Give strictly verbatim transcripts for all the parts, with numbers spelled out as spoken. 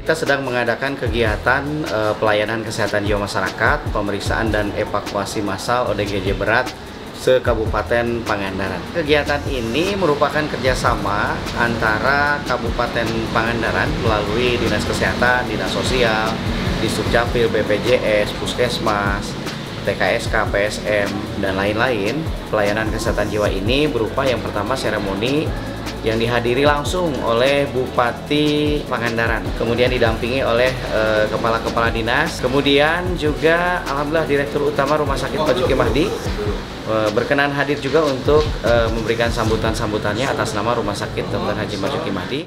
kita sedang mengadakan kegiatan uh, pelayanan kesehatan jiwa masyarakat, pemeriksaan dan evakuasi massal O D G J berat se-Kabupaten Pangandaran. Kegiatan ini merupakan kerjasama antara Kabupaten Pangandaran melalui Dinas Kesehatan, Dinas Sosial, Disdukcapil, B P J S, Puskesmas, T K S K, P S M, dan lain-lain. Pelayanan kesehatan jiwa ini berupa yang pertama seremoni yang dihadiri langsung oleh Bupati Pangandaran, kemudian didampingi oleh kepala-kepala e, dinas, kemudian juga alhamdulillah Direktur Utama Rumah Sakit Marzuki Mahdi e, berkenan hadir juga untuk e, memberikan sambutan-sambutannya atas nama Rumah Sakit Dokter Haji Marzuki Mahdi.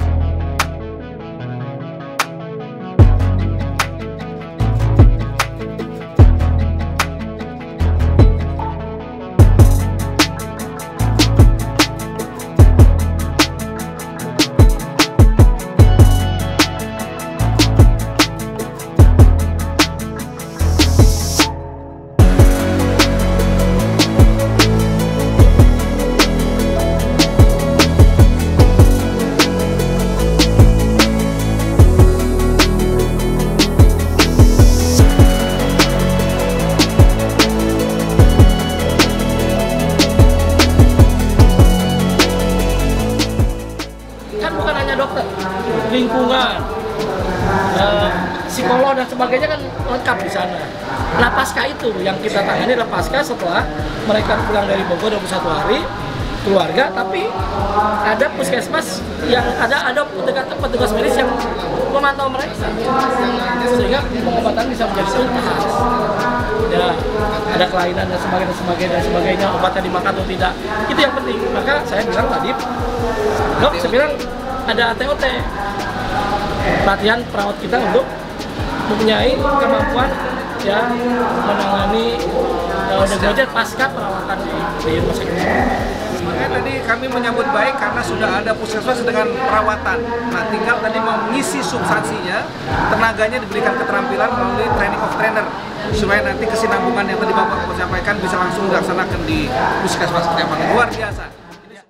Dokter, lingkungan, eh, psikolog dan sebagainya kan lengkap di sana. Nah pasca itu yang kita tangani adalah pasca setelah mereka pulang dari Bogor dua puluh satu hari keluarga, tapi ada puskesmas yang ada ada petugas petugas medis yang memantau mereka sehingga pengobatan bisa menjadi tuntas. Ya, ada kelainan dan sebagainya dan sebagainya dan sebagainya, obatnya dimakan atau tidak, itu yang penting. Maka saya bilang tadi, dok, saya bilang ada A T O T, pelatihan perawat kita untuk mempunyai kemampuan ya menangani O D G J pasca perawatan di, di rumah sakit. Makanya tadi kami menyambut baik karena sudah ada puskesmas dengan perawatan. Nah, tinggal tadi mengisi substansinya, tenaganya diberikan keterampilan melalui training of trainer supaya nanti kesinambungan yang tadi Bapak sampaikan bisa langsung dilaksanakan di puskesmas kecamatan. Luar biasa.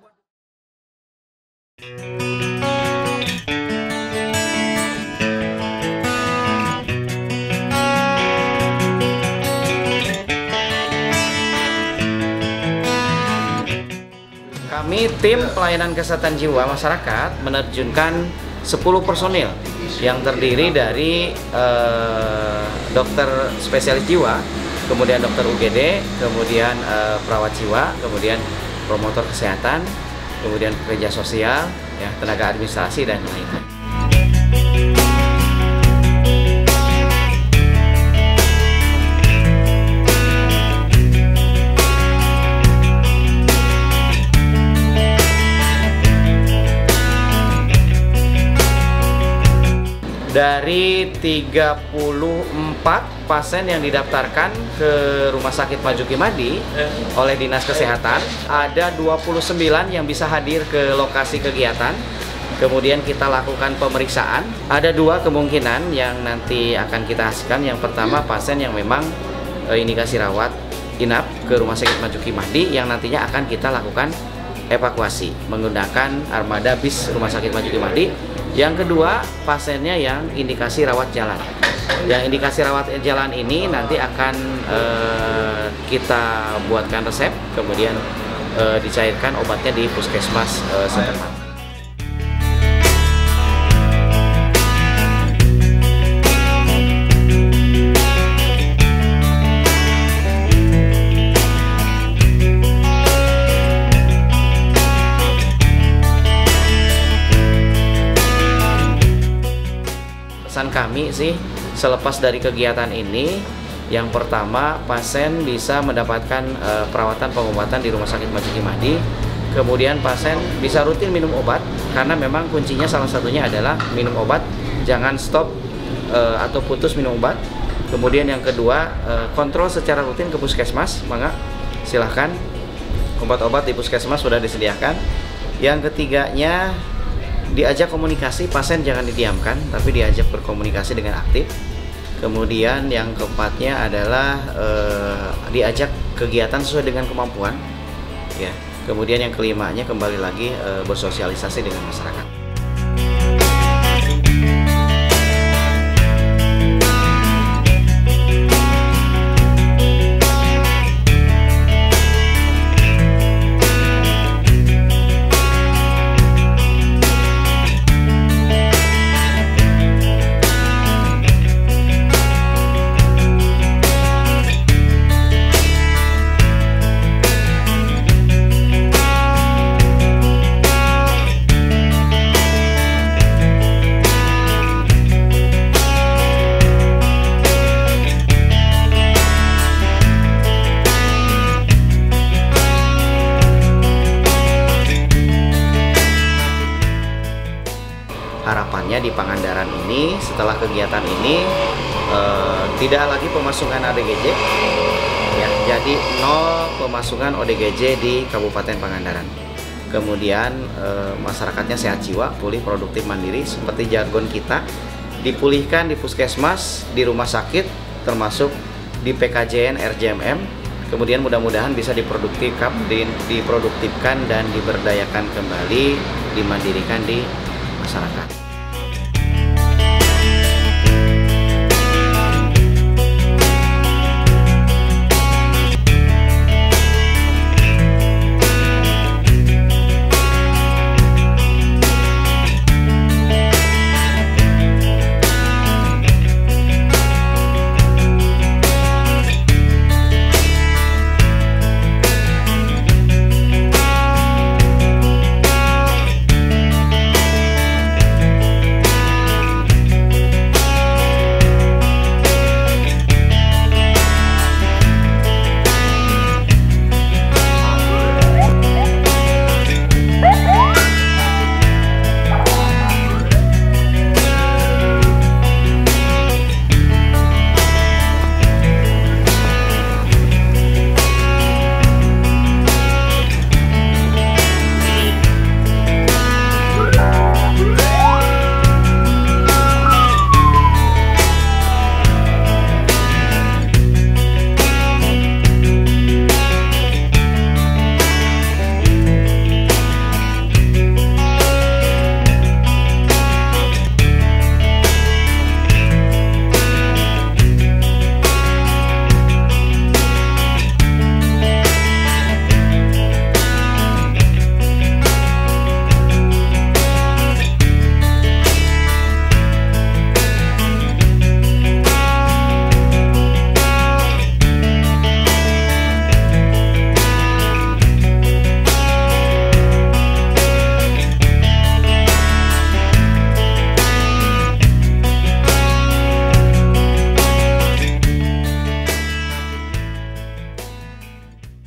Kami tim pelayanan kesehatan jiwa masyarakat menerjunkan sepuluh personil yang terdiri dari eh, dokter spesialis jiwa, kemudian dokter U G D, kemudian eh, perawat jiwa, kemudian promotor kesehatan, kemudian pekerja sosial, ya, tenaga administrasi dan lain-lain. Dari tiga puluh empat pasien yang didaftarkan ke Rumah Sakit Marzuki Mahdi oleh Dinas Kesehatan, ada dua puluh sembilan yang bisa hadir ke lokasi kegiatan. Kemudian kita lakukan pemeriksaan. Ada dua kemungkinan yang nanti akan kita hasilkan. Yang pertama, pasien yang memang e, indikasi rawat inap ke Rumah Sakit Marzuki Mahdi yang nantinya akan kita lakukan evakuasi menggunakan armada bis Rumah Sakit Marzuki Mahdi. Yang kedua, pasiennya yang indikasi rawat jalan. Yang indikasi rawat jalan ini nanti akan eh, kita buatkan resep, kemudian eh, dicairkan obatnya di puskesmas eh, setempat. Pesan kami sih selepas dari kegiatan ini, yang pertama pasien bisa mendapatkan e, perawatan pengobatan di Rumah Sakit Marzuki Mahdi. Kemudian pasien bisa rutin minum obat karena memang kuncinya salah satunya adalah minum obat, jangan stop e, atau putus minum obat. Kemudian yang kedua, e, kontrol secara rutin ke puskesmas, maka silahkan obat-obat di puskesmas sudah disediakan. Yang ketiganya, diajak komunikasi, pasien jangan didiamkan, tapi diajak berkomunikasi dengan aktif. Kemudian yang keempatnya adalah eh, diajak kegiatan sesuai dengan kemampuan, ya. Kemudian yang kelimanya kembali lagi eh, bersosialisasi dengan masyarakat. setelah kegiatan ini eh, tidak lagi pemasukan A D G J, ya, jadi nol pemasukan O D G J di Kabupaten Pangandaran. Kemudian eh, masyarakatnya sehat jiwa, pulih, produktif, mandiri, seperti jargon kita, dipulihkan di puskesmas, di rumah sakit, termasuk di P K J N R J M M. Kemudian mudah-mudahan bisa diproduktifkan, diproduktifkan dan diberdayakan kembali, dimandirikan di masyarakat.